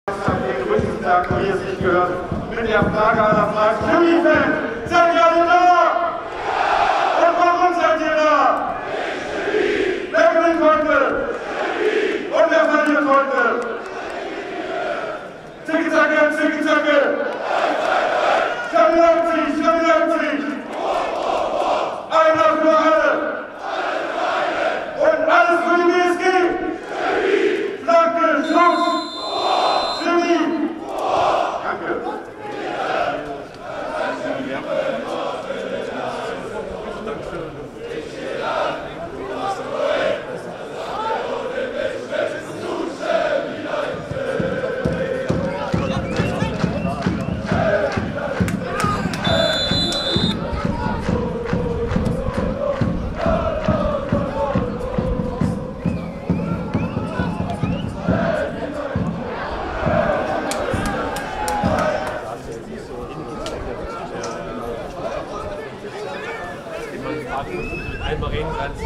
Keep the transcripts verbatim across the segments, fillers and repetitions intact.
Den Rückentag, wie es sich gehört, mit der Frage aller Fragen. Chemie-Fan, seid ihr alle da? Und warum seid ihr da? Wer gewinnt heute? Und wer verliert heute? Zicke-Zacke, Zicke-Zacke! Chemie Leipzig, Chemie Leipzig! Einer für alle! Und alles für die B S G! Flanke, Schuss! Chemie! Danke! Einmal reden kannst.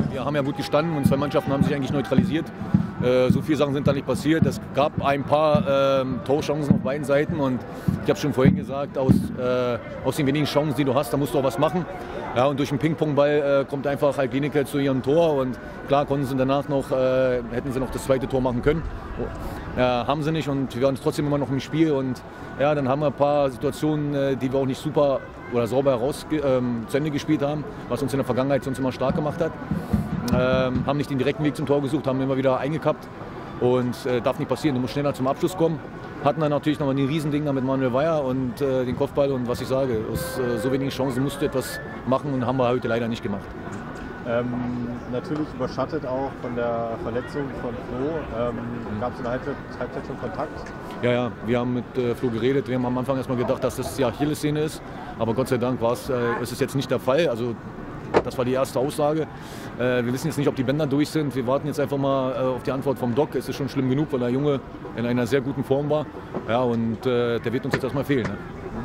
wir haben ja gut gestanden und zwei Mannschaften haben sich eigentlich neutralisiert. Äh, so viele Sachen sind da nicht passiert. Es gab ein paar äh, Torchancen auf beiden Seiten und ich habe schon vorhin gesagt, aus, äh, aus den wenigen Chancen, die du hast, da musst du auch was machen. Ja, und durch den Ping-Pong-Ball äh, kommt einfach Alginica zu ihrem Tor und klar konnten sie danach noch, äh, hätten sie noch das zweite Tor machen können. Ja, haben sie nicht und wir waren trotzdem immer noch im Spiel und ja, dann haben wir ein paar Situationen, äh, die wir auch nicht super oder sauber heraus ähm, zu Ende gespielt haben, was uns in der Vergangenheit sonst immer stark gemacht hat. Ähm, haben nicht den direkten Weg zum Tor gesucht, haben immer wieder eingekappt und äh, darf nicht passieren, du musst schneller zum Abschluss kommen. Hatten dann natürlich noch ein Riesending mit Manuel Weyer und äh, den Kopfball und was ich sage, aus äh, so wenigen Chancen musst du etwas machen und haben wir heute leider nicht gemacht. Ähm, natürlich überschattet auch von der Verletzung von Flo. Ähm, mhm. Gab es in der Halbzeit, Halbzeit schon Kontakt? Ja, ja, wir haben mit äh, Flo geredet. Wir haben am Anfang erstmal gedacht, dass das die Achillessehne ist. Aber Gott sei Dank war es, äh, ist es jetzt nicht der Fall. Also, das war die erste Aussage. Äh, wir wissen jetzt nicht, ob die Bänder durch sind. Wir warten jetzt einfach mal äh, auf die Antwort vom Doc. Es ist schon schlimm genug, weil der Junge in einer sehr guten Form war. Ja, und äh, der wird uns jetzt erstmal fehlen. Ne?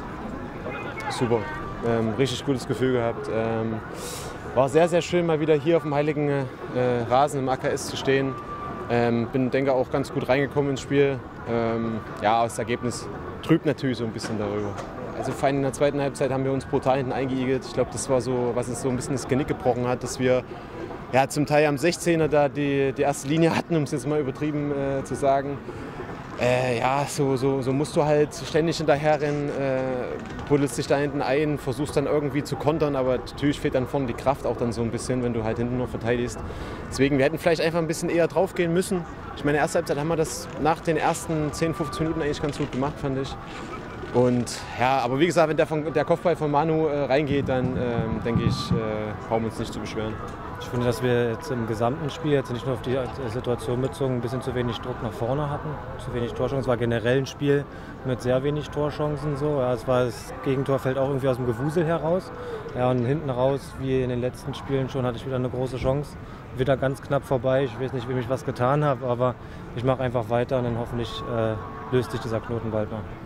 Super. Ähm, richtig gutes Gefühl gehabt. Ähm, war sehr, sehr schön, mal wieder hier auf dem heiligen äh, Rasen im A K S zu stehen. Ähm, bin, denke auch ganz gut reingekommen ins Spiel. Ähm, ja, das Ergebnis trübt natürlich so ein bisschen darüber. Also vor allem in der zweiten Halbzeit haben wir uns brutal hinten eingeigelt. Ich glaube, das war so, was uns so ein bisschen das Genick gebrochen hat, dass wir ja, zum Teil am sechzehner da die, die erste Linie hatten, um es jetzt mal übertrieben äh, zu sagen. Äh, ja, so, so, so musst du halt ständig hinterherrennen, äh, buddelst dich da hinten ein, versuchst dann irgendwie zu kontern, aber natürlich fehlt dann vorne die Kraft auch dann so ein bisschen, wenn du halt hinten noch verteidigst. Deswegen, wir hätten vielleicht einfach ein bisschen eher drauf gehen müssen. Ich meine, in der ersten Halbzeit haben wir das nach den ersten zehn, fünfzehn Minuten eigentlich ganz gut gemacht, fand ich. Und ja, aber wie gesagt, wenn der, von, der Kopfball von Manu äh, reingeht, dann ähm, denke ich, äh, brauchen wir uns nicht zu beschweren. Ich finde, dass wir jetzt im gesamten Spiel, jetzt nicht nur auf die Situation bezogen, ein bisschen zu wenig Druck nach vorne hatten, zu wenig Torchancen. Es war generell ein Spiel mit sehr wenig Torchancen. So. Ja, es war, das Gegentor fällt auch irgendwie aus dem Gewusel heraus. Ja, und hinten raus, wie in den letzten Spielen schon, hatte ich wieder eine große Chance. Wieder ganz knapp vorbei. Ich weiß nicht, wem ich was getan habe, aber ich mache einfach weiter und dann hoffentlich äh, löst sich dieser Knoten bald mal.